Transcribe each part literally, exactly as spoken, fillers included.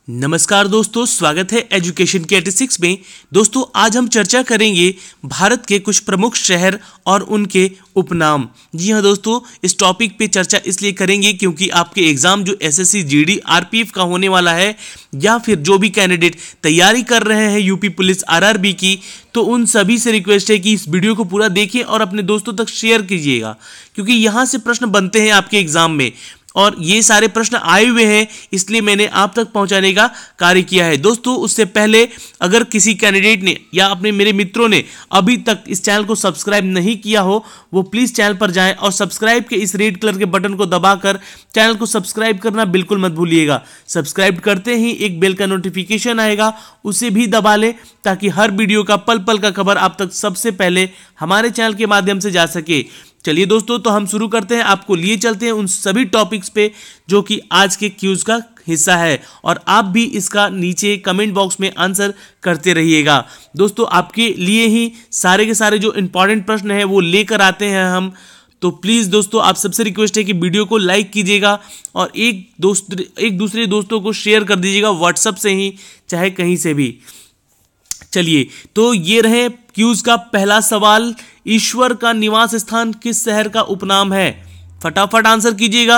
नमस्कार दोस्तों, स्वागत है एजुकेशन के छियासी में। दोस्तों आज हम चर्चा करेंगे भारत के कुछ प्रमुख शहर और उनके उपनाम। जी हाँ दोस्तों, इस टॉपिक पे चर्चा इसलिए करेंगे क्योंकि आपके एग्जाम जो एसएससी, जीडी, आरपीएफ का होने वाला है या फिर जो भी कैंडिडेट तैयारी कर रहे हैं यूपी पुलिस, आरआरबी की, तो उन सभी से रिक्वेस्ट है कि इस वीडियो को पूरा देखिए और अपने दोस्तों तक शेयर कीजिएगा, क्योंकि यहाँ से प्रश्न बनते हैं आपके एग्जाम में और ये सारे प्रश्न आए हुए हैं, इसलिए मैंने आप तक पहुंचाने का कार्य किया है। दोस्तों उससे पहले अगर किसी कैंडिडेट ने या अपने मेरे मित्रों ने अभी तक इस चैनल को सब्सक्राइब नहीं किया हो, वो प्लीज़ चैनल पर जाएं और सब्सक्राइब के इस रेड कलर के बटन को दबाकर चैनल को सब्सक्राइब करना बिल्कुल मत भूलिएगा। सब्सक्राइब करते ही एक बेल का नोटिफिकेशन आएगा, उसे भी दबा लें ताकि हर वीडियो का पल पल का खबर आप तक सबसे पहले हमारे चैनल के माध्यम से जा सके। चलिए दोस्तों, तो हम शुरू करते हैं, आपको लिए चलते हैं उन सभी टॉपिक्स पे जो कि आज के क्यूज का हिस्सा है और आप भी इसका नीचे कमेंट बॉक्स में आंसर करते रहिएगा। दोस्तों आपके लिए ही सारे के सारे जो इंपॉर्टेंट प्रश्न हैं वो लेकर आते हैं हम, तो प्लीज़ दोस्तों आप सबसे रिक्वेस्ट है कि वीडियो को लाइक कीजिएगा और एक दोस्त एक दूसरे दोस्तों को शेयर कर दीजिएगा व्हाट्सएप से ही, चाहे कहीं से भी। चलिए तो ये रहे क्यूज का पहला सवाल, ईश्वर का निवास स्थान किस शहर का उपनाम है? फटाफट आंसर कीजिएगा,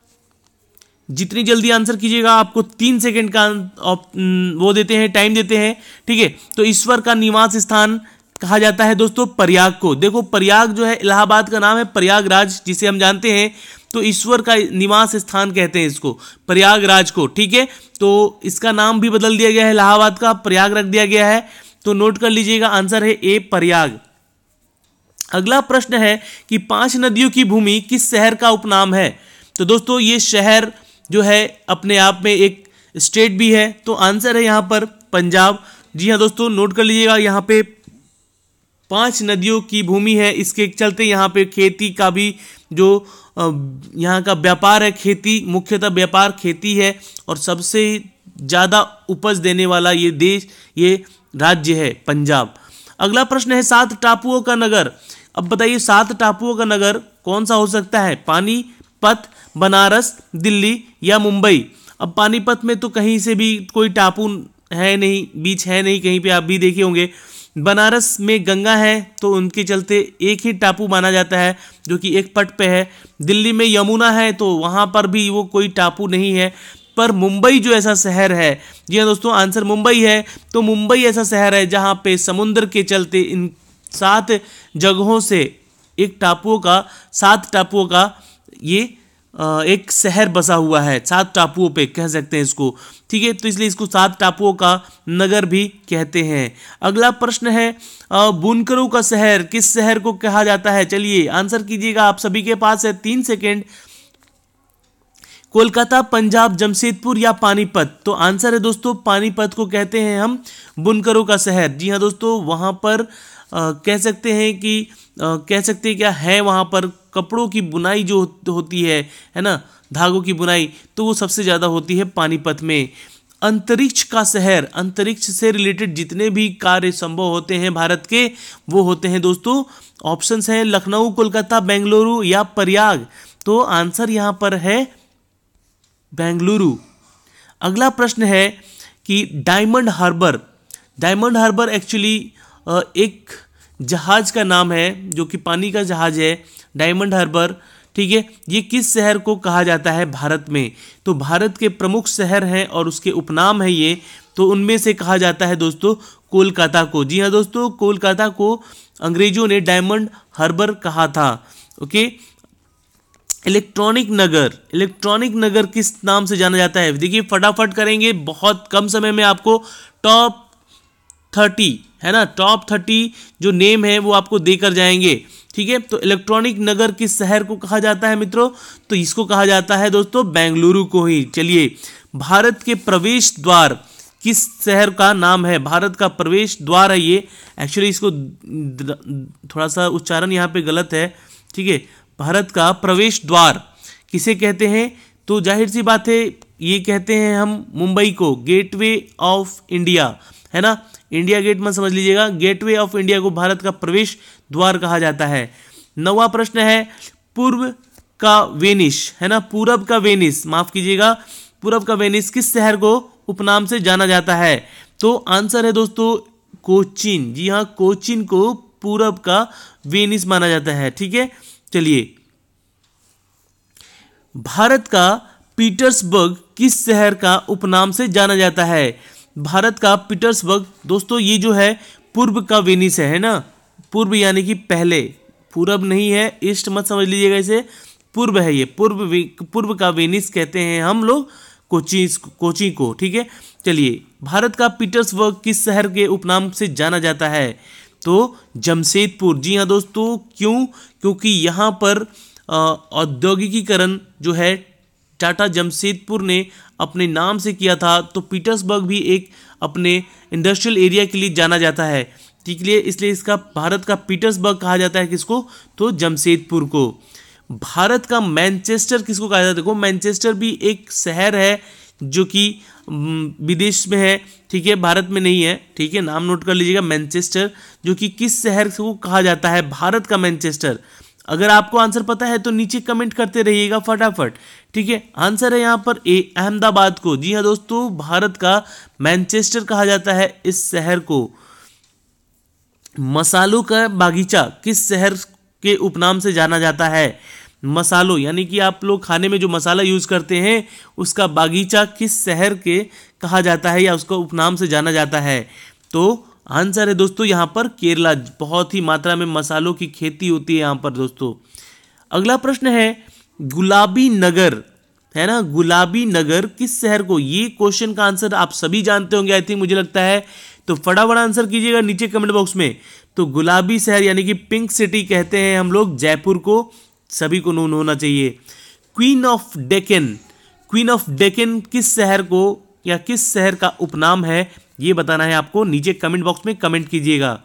जितनी जल्दी आंसर कीजिएगा आपको तीन सेकंड का वो देते हैं, टाइम देते हैं, ठीक है। तो ईश्वर का निवास स्थान कहा जाता है दोस्तों प्रयाग को। देखो प्रयाग जो है इलाहाबाद का नाम है, प्रयागराज जिसे हम जानते हैं, तो ईश्वर का निवास स्थान कहते हैं इसको, प्रयागराज को, ठीक है। तो इसका नाम भी बदल दिया गया है, इलाहाबाद का प्रयाग रख दिया गया है, तो नोट कर लीजिएगा, आंसर है ए प्रयाग। अगला प्रश्न है कि पांच नदियों की भूमि किस शहर का उपनाम है? तो दोस्तों ये शहर जो है अपने आप में एक स्टेट भी है, तो आंसर है यहाँ पर पंजाब। जी हाँ दोस्तों, नोट कर लीजिएगा, यहाँ पे पांच नदियों की भूमि है, इसके चलते यहाँ पे खेती का भी जो यहाँ का व्यापार है, खेती मुख्यतः व्यापार खेती है और सबसे ज़्यादा उपज देने वाला ये देश, ये राज्य है पंजाब। अगला प्रश्न है सात टापुओं का नगर। अब बताइए सात टापुओं का नगर कौन सा हो सकता है? पानीपत, बनारस, दिल्ली या मुंबई? अब पानीपत में तो कहीं से भी कोई टापू है नहीं, बीच है नहीं, कहीं पे आप भी देखे होंगे। बनारस में गंगा है तो उनके चलते एक ही टापू माना जाता है जो कि एक पट पे है। दिल्ली में यमुना है तो वहाँ पर भी वो कोई टापू नहीं है। पर मुंबई जो ऐसा शहर है, जी हाँ दोस्तों आंसर मुंबई है, तो मुंबई ऐसा शहर है जहाँ पे समुद्र के चलते इन सात जगहों से एक टापुओं का सात टापुओं का ये एक शहर बसा हुआ है, सात टापुओं पे कह सकते हैं इसको, ठीक है। तो इसलिए इसको सात टापुओं का नगर भी कहते हैं। अगला प्रश्न है बुनकरों का शहर किस शहर को कहा जाता है? चलिए आंसर कीजिएगा, आप सभी के पास है तीन सेकेंड। कोलकाता, पंजाब, जमशेदपुर या पानीपत? तो आंसर है दोस्तों पानीपत को कहते हैं हम बुनकरों का शहर। जी हाँ दोस्तों, वहाँ पर आ, कह सकते हैं कि आ, कह सकते हैं क्या है, वहाँ पर कपड़ों की बुनाई जो होती है है ना, धागों की बुनाई, तो वो सबसे ज़्यादा होती है पानीपत में। अंतरिक्ष का शहर, अंतरिक्ष से रिलेटेड जितने भी कार्य संभव होते हैं भारत के, वो होते हैं दोस्तों, ऑप्शंस हैं लखनऊ, कोलकाता, बेंगलुरु या प्रयाग। तो आंसर यहाँ पर है बेंगलुरु। अगला प्रश्न है कि डायमंड हार्बर, डायमंड हार्बर एक्चुअली एक जहाज का नाम है जो कि पानी का जहाज है, डायमंड हार्बर, ठीक है। ये किस शहर को कहा जाता है भारत में? तो भारत के प्रमुख शहर हैं और उसके उपनाम है ये, तो उनमें से कहा जाता है दोस्तों कोलकाता को। जी हाँ दोस्तों, कोलकाता को अंग्रेजों ने डायमंड हार्बर कहा था, ओके। इलेक्ट्रॉनिक नगर, इलेक्ट्रॉनिक नगर किस नाम से जाना जाता है? देखिए फटाफट करेंगे, बहुत कम समय में आपको टॉप थर्टी है ना, टॉप थर्टी जो नेम है वो आपको देकर जाएंगे, ठीक है। तो इलेक्ट्रॉनिक नगर किस शहर को कहा जाता है मित्रों? तो इसको कहा जाता है दोस्तों बेंगलुरु को ही। चलिए, भारत के प्रवेश द्वार किस शहर का नाम है? भारत का प्रवेश द्वार है ये, एक्चुअली इसको थोड़ा सा उच्चारण यहाँ पे गलत है, ठीक है। भारत का प्रवेश द्वार किसे कहते हैं? तो जाहिर सी बात है ये कहते हैं हम मुंबई को, गेटवे ऑफ इंडिया, है ना, इंडिया गेट में समझ लीजिएगा, गेटवे ऑफ इंडिया को भारत का प्रवेश द्वार कहा जाता है। नौवां प्रश्न है पूर्व का वेनिस, है ना, पूरब का वेनिस, माफ कीजिएगा, पूरब का वेनिस किस शहर को उपनाम से जाना जाता है? तो आंसर है दोस्तों कोचीन। जी हाँ, कोचीन को पूरब का वेनिस माना जाता है। ठीक है, चलिए, भारत का पीटर्सबर्ग किस शहर का उपनाम से जाना जाता है? भारत का पीटर्सबर्ग दोस्तों ये जो है पूर्व का वेनिस है, है ना, पूर्व यानी कि पहले, पूरब नहीं है, ईस्ट मत समझ लीजिएगा इसे, पूर्व है ये, पूर्व पूर्व का वेनिस कहते हैं हम लोग कोची कोची को। ठीक है, चलिए, भारत का पीटर्सबर्ग किस शहर के उपनाम से जाना जाता है? तो जमशेदपुर। जी हाँ दोस्तों, क्यों? क्योंकि यहाँ पर औद्योगिकीकरण जो है टाटा जमशेदपुर ने अपने नाम से किया था, तो पीटर्सबर्ग भी एक अपने इंडस्ट्रियल एरिया के लिए जाना जाता है। ठीक है, इसलिए इसका भारत का पीटर्सबर्ग कहा जाता है किसको? तो जमशेदपुर को। भारत का मैनचेस्टर किसको कहा जाता है? देखो, मैनचेस्टर भी एक शहर है जो कि विदेश में है। ठीक है, भारत में नहीं है। ठीक है, नाम नोट कर लीजिएगा, मैनचेस्टर, जो कि किस शहर को कहा जाता है? भारत का मैनचेस्टर। अगर आपको आंसर पता है तो नीचे कमेंट करते रहिएगा फटाफट। ठीक है, आंसर है यहाँ पर ए, अहमदाबाद को। जी हाँ दोस्तों, भारत का मैनचेस्टर कहा जाता है इस शहर को। मसालों का बागीचा किस शहर के उपनाम से जाना जाता है? मसालों यानी कि आप लोग खाने में जो मसाला यूज करते हैं उसका बागीचा किस शहर के कहा जाता है या उसका उपनाम से जाना जाता है? तो आंसर है दोस्तों यहाँ पर केरला। बहुत ही मात्रा में मसालों की खेती होती है यहाँ पर दोस्तों। अगला प्रश्न है, गुलाबी नगर, है ना, गुलाबी नगर किस शहर को? ये क्वेश्चन का आंसर आप सभी जानते होंगे आई थिंक, मुझे लगता है, तो फटाफट आंसर कीजिएगा नीचे कमेंट बॉक्स में। तो गुलाबी शहर यानी कि पिंक सिटी कहते हैं हम लोग जयपुर को, सभी को नोन होना चाहिए। Queen of Deccan, queen of Deccan किस शहर को या किस शहर का उपनाम है, ये बताना है आपको, नीचे कमेंट बॉक्स में कमेंट कीजिएगा।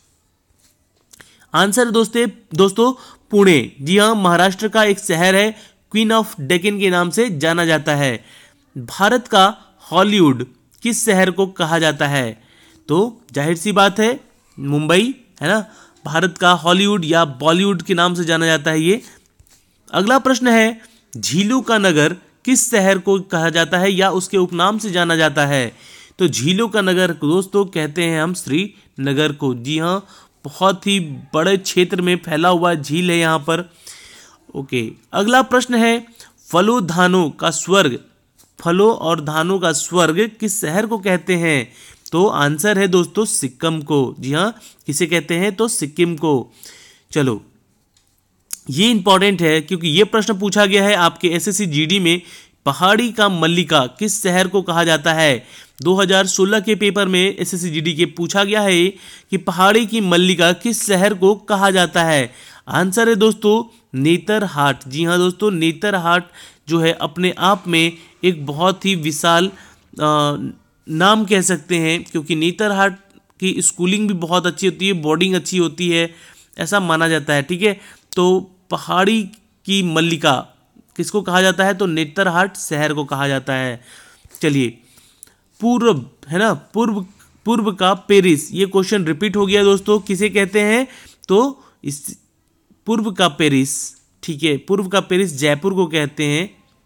आंसर दोस्तों दोस्तों पुणे। जी हाँ, महाराष्ट्र का एक शहर है, क्वीन ऑफ डेक्कन के नाम से जाना जाता है। भारत का हॉलीवुड किस शहर को कहा जाता है? तो जाहिर सी बात है मुंबई, है ना, भारत का हॉलीवुड या बॉलीवुड के नाम से जाना जाता है ये। अगला प्रश्न है, झीलों का नगर किस शहर को कहा जाता है या उसके उपनाम से जाना जाता है? तो झीलों का नगर दोस्तों कहते हैं हम श्रीनगर को। जी हाँ, बहुत ही बड़े क्षेत्र में फैला हुआ झील है यहाँ पर। ओके, अगला प्रश्न है, फलों धानों का स्वर्ग, फलों और धानों का स्वर्ग किस शहर को कहते हैं? तो आंसर है दोस्तों सिक्किम को। जी हाँ, किसे कहते हैं? तो सिक्किम को। चलो, ये इंपॉर्टेंट है क्योंकि ये प्रश्न पूछा गया है आपके एसएससी जीडी में। पहाड़ी का मल्लिका किस शहर को कहा जाता है? दो हज़ार सोलह के पेपर में एसएससी जीडी के पूछा गया है कि पहाड़ी की मल्लिका किस शहर को कहा जाता है? आंसर है दोस्तों नेतरहाट। जी हाँ दोस्तों, नेतरहाट जो है अपने आप में एक बहुत ही विशाल आ, नाम कह सकते हैं, क्योंकि नेतरहाट की स्कूलिंग भी बहुत अच्छी होती है, बोर्डिंग अच्छी होती है, ऐसा माना जाता है। ठीक है, तो पहाड़ी की मल्लिका किसको कहा जाता है? तो नेतरहाट शहर को कहा जाता है। चलिए, पूर्व, है ना, पूर्व पूर्व का पेरिस, ये क्वेश्चन रिपीट हो गया दोस्तों, किसे कहते हैं? तो इस पूर्व का पेरिस, ठीक है, पूर्व का पेरिस जयपुर को कहते हैं।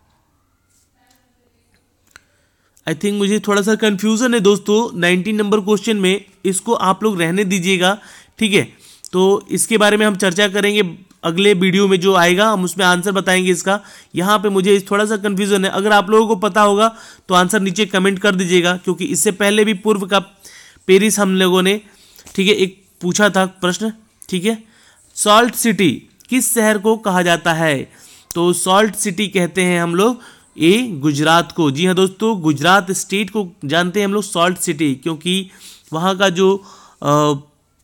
आई थिंक मुझे थोड़ा सा कंफ्यूजन है दोस्तों नाइनटीन नंबर क्वेश्चन में, इसको आप लोग रहने दीजिएगा। ठीक है, तो इसके बारे में हम चर्चा करेंगे अगले वीडियो में जो आएगा, हम उसमें आंसर बताएंगे इसका। यहाँ पे मुझे थोड़ा सा कंफ्यूजन है, अगर आप लोगों को पता होगा तो आंसर नीचे कमेंट कर दीजिएगा, क्योंकि इससे पहले भी पूर्व का पेरिस हम लोगों ने, ठीक है, एक पूछा था प्रश्न। ठीक है, सॉल्ट सिटी किस शहर को कहा जाता है? तो सॉल्ट सिटी कहते हैं हम लोग ए गुजरात को। जी हाँ दोस्तों, गुजरात स्टेट को जानते हैं हम लोग सॉल्ट सिटी, क्योंकि वहाँ का जो आ,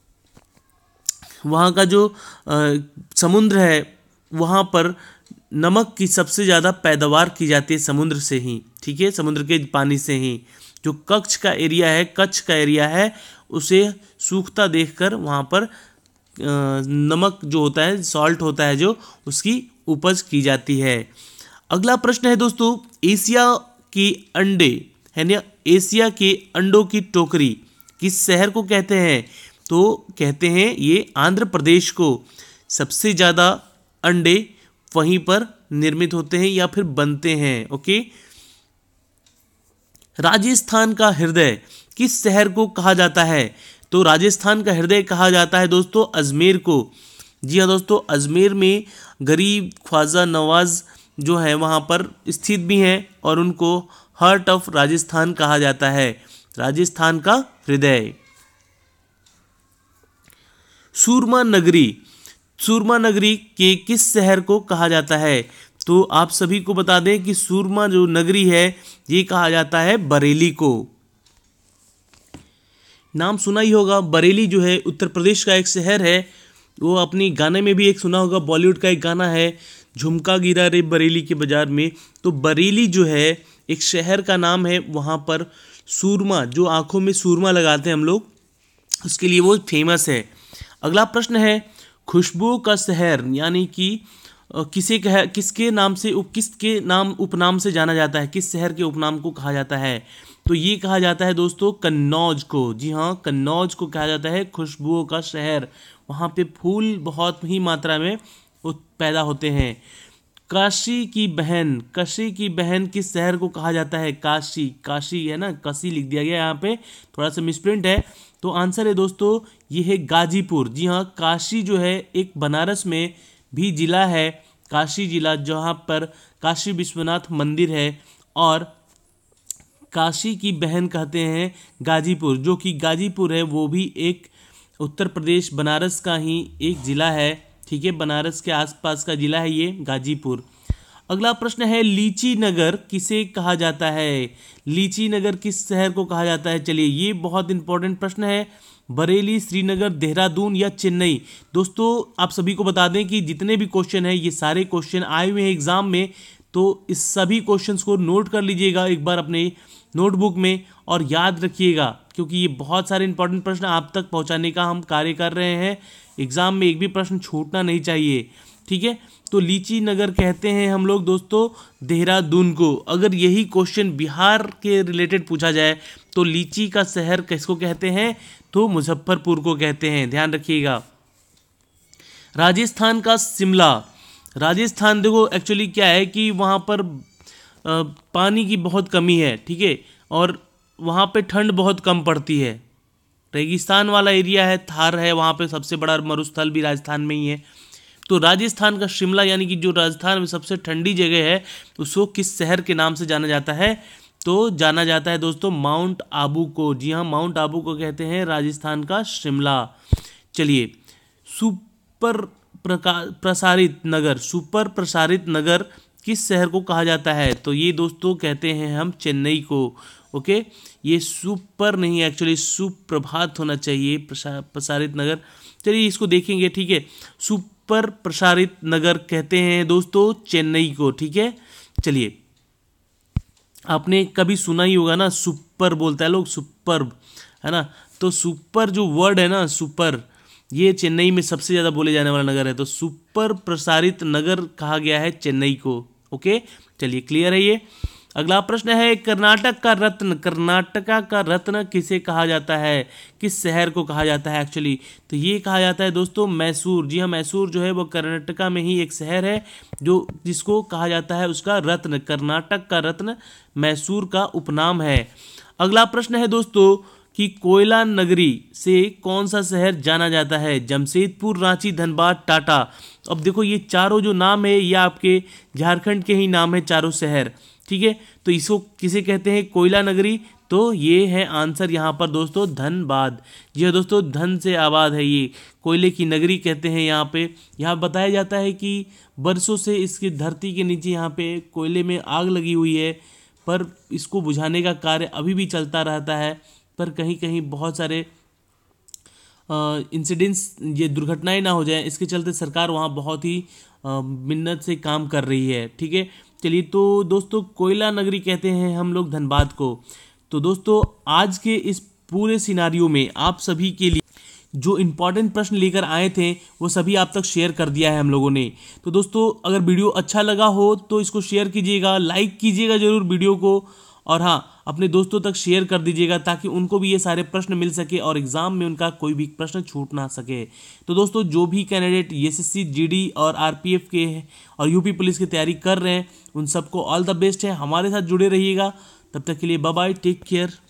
वहाँ का जो आ, समुद्र है, वहाँ पर नमक की सबसे ज़्यादा पैदावार की जाती है समुद्र से ही। ठीक है, समुद्र के पानी से ही। जो कच्छ का एरिया है, कच्छ का एरिया है, उसे सूखता देखकर वहाँ पर आ, नमक जो होता है, सॉल्ट होता है, जो उसकी उपज की जाती है। अगला प्रश्न है दोस्तों, एशिया के अंडे, है ना, एशिया के अंडों की टोकरी किस शहर को कहते हैं? तो कहते हैं ये आंध्र प्रदेश को। सबसे ज़्यादा अंडे वहीं पर निर्मित होते हैं या फिर बनते हैं। ओके, राजस्थान का हृदय किस शहर को कहा जाता है? तो राजस्थान का हृदय कहा जाता है दोस्तों अजमेर को। जी हाँ दोस्तों, अजमेर में गरीब ख्वाजा नवाज जो है वहाँ पर स्थित भी हैं और उनको हार्ट ऑफ राजस्थान कहा जाता है, राजस्थान का हृदय। सूरमा नगरी, सूरमा नगरी के किस शहर को कहा जाता है? तो आप सभी को बता दें कि सूरमा जो नगरी है ये कहा जाता है बरेली को। नाम सुना ही होगा, बरेली जो है उत्तर प्रदेश का एक शहर है। वो अपनी गाने में भी एक सुना होगा, बॉलीवुड का एक गाना है, झुमका गिरा रे बरेली के बाजार में। तो बरेली जो है एक शहर का नाम है, वहाँ पर सूरमा, जो आंखों में सूरमा लगाते हैं हम लोग, उसके लिए वो फेमस है। अगला प्रश्न है, खुशबू का शहर यानी कि किसे कह किसके नाम से उप किसके नाम उपनाम से जाना जाता है, किस शहर के उपनाम को कहा जाता है? तो ये कहा जाता है दोस्तों कन्नौज को। जी हाँ, कन्नौज को कहा जाता है खुशबुओं का शहर। वहाँ पे फूल बहुत ही मात्रा में पैदा होते हैं। काशी की बहन, काशी की बहन किस शहर को कहा जाता है? काशी, काशी है ना, काशी लिख दिया गया यहाँ पे, थोड़ा सा मिसप्रिंट है। तो आंसर है दोस्तों ये है गाजीपुर। जी हाँ, काशी जो है एक बनारस में भी जिला है, काशी जिला, जहाँ पर काशी विश्वनाथ मंदिर है, और काशी की बहन कहते हैं गाजीपुर। जो कि गाजीपुर है वो भी एक उत्तर प्रदेश बनारस का ही एक जिला है, ठीक है, बनारस के आसपास का जिला है ये गाजीपुर। अगला प्रश्न है, लीची नगर किसे कहा जाता है? लीची नगर किस शहर को कहा जाता है? चलिए, ये बहुत इंपॉर्टेंट प्रश्न है। बरेली, श्रीनगर, देहरादून या चेन्नई? दोस्तों आप सभी को बता दें कि जितने भी क्वेश्चन हैं ये सारे क्वेश्चन आए हुए हैं एग्जाम में, तो इस सभी क्वेश्चंस को नोट कर लीजिएगा एक बार अपने नोटबुक में और याद रखिएगा, क्योंकि ये बहुत सारे इंपॉर्टेंट प्रश्न आप तक पहुंचाने का हम कार्य कर रहे हैं। एग्जाम में एक भी प्रश्न छूटना नहीं चाहिए, ठीक है। तो लीची नगर कहते हैं हम लोग दोस्तों देहरादून को। अगर यही क्वेश्चन बिहार के रिलेटेड पूछा जाए तो लीची का शहर किसको कहते हैं? तो मुजफ्फरपुर को कहते हैं, ध्यान रखिएगा। राजस्थान का शिमला, राजस्थान देखो एक्चुअली क्या है कि वहाँ पर आ, पानी की बहुत कमी है, ठीक है, और वहाँ पे ठंड बहुत कम पड़ती है, रेगिस्तान वाला एरिया है, थार है वहाँ पे, सबसे बड़ा मरुस्थल भी राजस्थान में ही है। तो राजस्थान का शिमला यानी कि जो राजस्थान में सबसे ठंडी जगह है उसको किस शहर के नाम से जाना जाता है? तो जाना जाता है दोस्तों माउंट आबू को। जी हाँ, माउंट आबू को कहते हैं राजस्थान का शिमला। चलिए, सुपर प्रसारित नगर, सुपर प्रसारित नगर किस शहर को कहा जाता है? तो ये दोस्तों कहते हैं हम चेन्नई को। ओके, ये सुपर नहीं, एक्चुअली सुप्रभात होना चाहिए, प्रसारित नगर। चलिए इसको देखेंगे, ठीक है। सुपर प्रसारित नगर कहते हैं दोस्तों चेन्नई को, ठीक है। चलिए, आपने कभी सुना ही होगा ना, सुपर बोलता है लोग, सुपर, है ना। तो सुपर जो वर्ड है ना, सुपर, ये चेन्नई में सबसे ज़्यादा बोले जाने वाला नगर है। तो सुपर प्रसारित नगर कहा गया है चेन्नई को। ओके, चलिए क्लियर है ये। अगला प्रश्न है, कर्नाटक का रत्न, कर्नाटका का रत्न किसे कहा जाता है? किस शहर को कहा जाता है एक्चुअली? तो ये कहा जाता है दोस्तों मैसूर। जी हाँ, मैसूर जो है वो कर्नाटका में ही एक शहर है जो जिसको कहा जाता है उसका रत्न, कर्नाटक का रत्न मैसूर का उपनाम है। अगला प्रश्न है दोस्तों कि कोयला नगरी से कौन सा शहर जाना जाता है? जमशेदपुर, रांची, धनबाद, टाटा। अब देखो ये चारों जो नाम है ये आपके झारखंड के ही नाम है, चारों शहर, ठीक है। तो इसको किसे कहते हैं? कोयला नगरी। तो ये है आंसर यहाँ पर दोस्तों धनबाद। जी हाँ दोस्तों, धन से आबाद है ये, कोयले की नगरी कहते हैं यहाँ पे। यहाँ बताया जाता है कि बरसों से इसकी धरती के नीचे यहाँ पे कोयले में आग लगी हुई है, पर इसको बुझाने का कार्य अभी भी चलता रहता है। पर कहीं कहीं बहुत सारे इंसिडेंट्स, ये दुर्घटनाएं ना हो जाएं, इसके चलते सरकार वहाँ बहुत ही मिन्नत से काम कर रही है, ठीक है। चलिए, तो दोस्तों कोयला नगरी कहते हैं हम लोग धनबाद को। तो दोस्तों आज के इस पूरे सिनारियो में आप सभी के लिए जो इम्पोर्टेंट प्रश्न लेकर आए थे वो सभी आप तक शेयर कर दिया है हम लोगों ने। तो दोस्तों अगर वीडियो अच्छा लगा हो तो इसको शेयर कीजिएगा, लाइक कीजिएगा जरूर वीडियो को, और हाँ अपने दोस्तों तक शेयर कर दीजिएगा ताकि उनको भी ये सारे प्रश्न मिल सके और एग्जाम में उनका कोई भी प्रश्न छूट ना सके। तो दोस्तों जो भी कैंडिडेट एसएससी, जीडी और आरपीएफ के और यूपी पुलिस की तैयारी कर रहे हैं उन सबको ऑल द बेस्ट है। हमारे साथ जुड़े रहिएगा। तब तक के लिए बाय बाय, टेक केयर।